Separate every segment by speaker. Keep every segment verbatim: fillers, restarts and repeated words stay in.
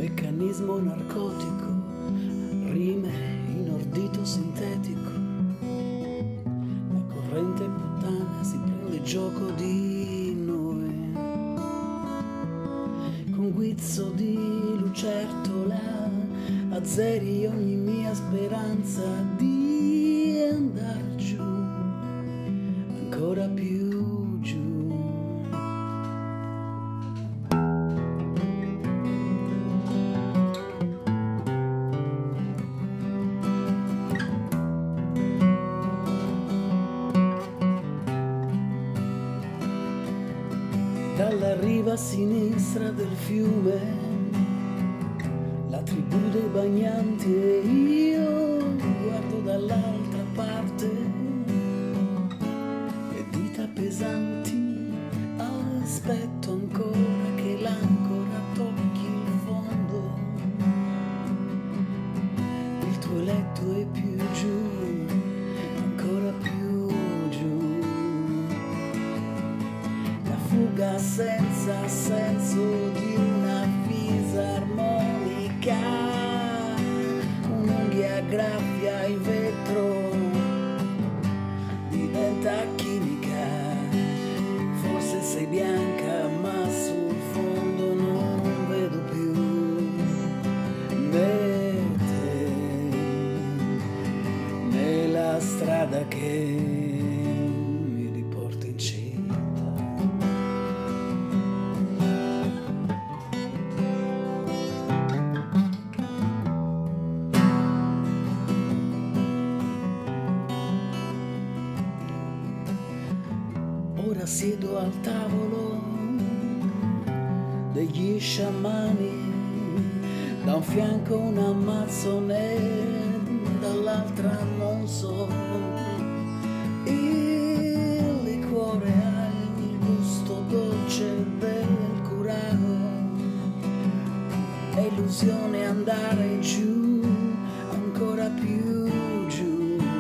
Speaker 1: meccanismo narcotico, rime in ordito sintetico. La corrente puttana si prende gioco di noi, con guizzo di lucertola azzeri ogni mia speranza di andar giù, ancora più giù. Dalla riva sinistra del fiume, la tribù dei bagnanti e io guardo dall'altra parte, e dita pesanti aspetto ancora che l'ancora tocchi il fondo. Il tuo letto è più giù, ancora più giù. Fuga senza senso di una fisarmonica, un'unghia graffia il vetro, diventa chimica. Forse sei bianca ma sul fondo non vedo più né te né la strada che mi riporta in città. Ora siedo al tavolo degli sciamani, da un fianco un amazzone, dall'altra non so. Il liquore ha il gusto dolce del curao, è illusione andare giù, ancora più giù.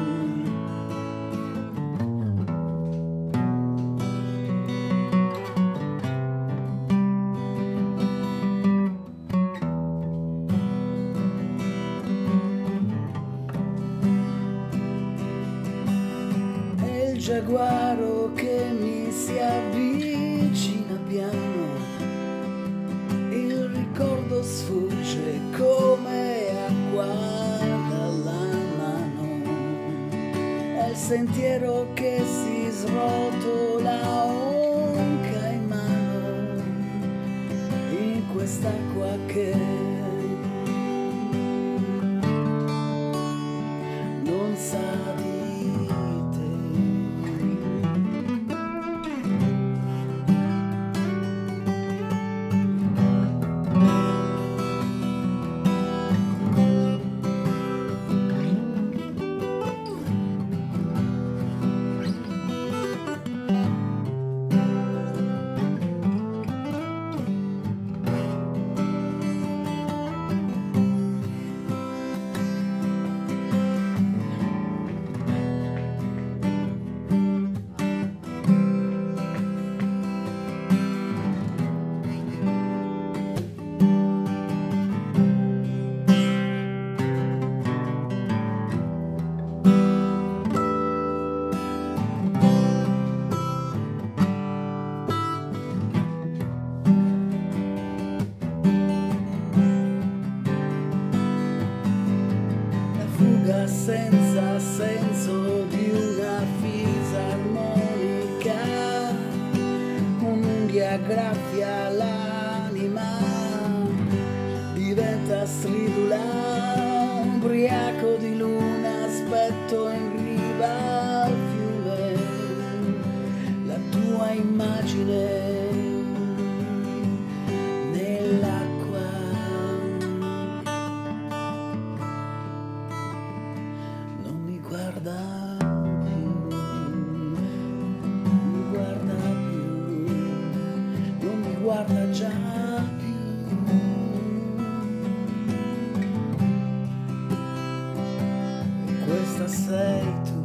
Speaker 1: Giaguaro che mi si avvicina piano, il ricordo sfugge come acqua dalla mano, è il sentiero che si srotola onca in mano, in quest'acqua che non sa di senza senso di una fisarmonica, un'unghia graffia l'anima, diventa stridula, ubriaco di luna, aspetto in riva al fiume, la tua immagine guarda più, mi guarda più, non mi guarda già più. Questa sei tu.